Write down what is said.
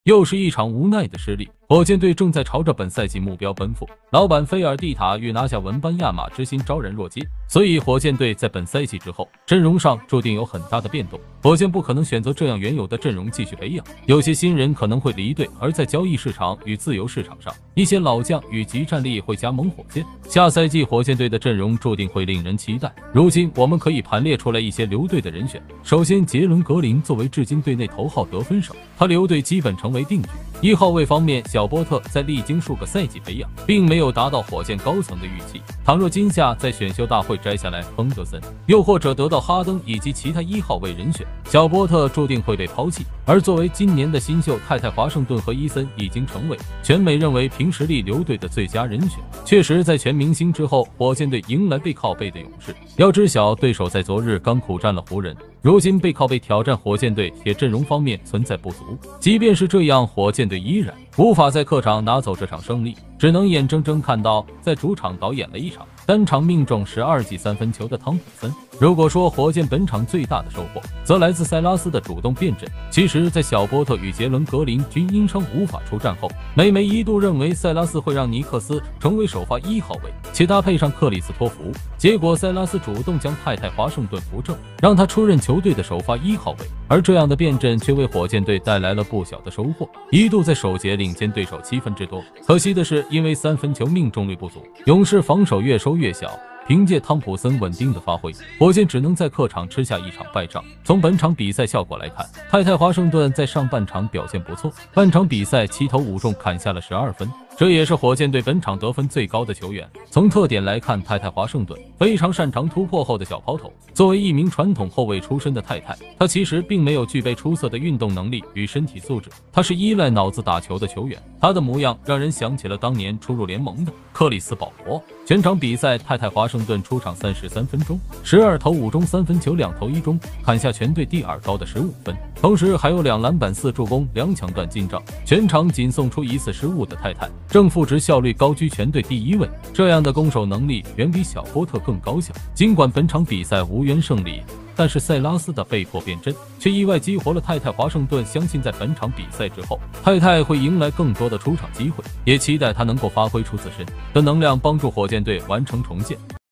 又是一场无奈的失利。火箭队正在朝着本赛季目标奔赴，老板菲尔蒂塔欲拿下文班亚马之心昭然若揭，所以火箭队在本赛季之后阵容上注定有很大的变动。火箭不可能选择这样原有的阵容继续培养，有些新人可能会离队，而在交易市场与自由市场上，一些老将与即战力会加盟火箭。下赛季火箭队的阵容注定会令人期待。如今我们可以盘列出来一些留队的人选。首先，杰伦格林作为至今队内头号得分手，他留队基本成为定局。1号位方面，小波特在历经数个赛季培养，并没有达到火箭高层的预期。倘若今夏在选秀大会摘下来亨德森，又或者得到哈登以及其他1号位人选，小波特注定会被抛弃。而作为今年的新秀，太太华盛顿和伊森已经成为全美认为凭实力留队的最佳人选。确实，在全明星之后，火箭队迎来背靠背的勇士。要知晓，对手在昨日刚苦战了湖人，如今背靠背挑战火箭队，也阵容方面存在不足。即便是这样，火箭队依然无法在客场拿走这场胜利，只能眼睁睁看到在主场导演了一场单场命中12记3分球的汤普森。如果说火箭本场最大的收获，则来自塞拉斯的主动变阵。其实，在小波特与杰伦格林均因伤无法出战后，美媒一度认为塞拉斯会让尼克斯成为首发1号位，且搭配上克里斯托弗。结果塞拉斯主动将太太华盛顿扶正，让他出任球队的首发1号位。而这样的变阵却为火箭队带来了不小的收获，一度在首节领先对手7分之多。可惜的是，因为3分球命中率不足，勇士防守越收越小。凭借汤普森稳定的发挥，火箭只能在客场吃下一场败仗。从本场比赛效果来看，太太华盛顿在上半场表现不错，半场比赛7投5中，砍下了12分，这也是火箭队本场得分最高的球员。从特点来看，太太华盛顿非常擅长突破后的小抛投。作为一名传统后卫出身的太太，他其实并没有具备出色的运动能力与身体素质，他是依赖脑子打球的球员。他的模样让人想起了当年初入联盟的克里斯保罗。全场比赛，太太华盛顿出场33分钟，12投5中3分球2投1中，砍下全队第2高的15分，同时还有2篮板4助攻2抢断进账，全场仅送出1次失误的太太，正负值效率高居全队第1位。这样的攻守能力远比小波特更高效。尽管本场比赛无缘胜利，但是塞拉斯的被迫变阵却意外激活了太太华盛顿。相信在本场比赛之后，太太会迎来更多的出场机会，也期待他能够发挥出自身的能量，帮助火箭队完成重建。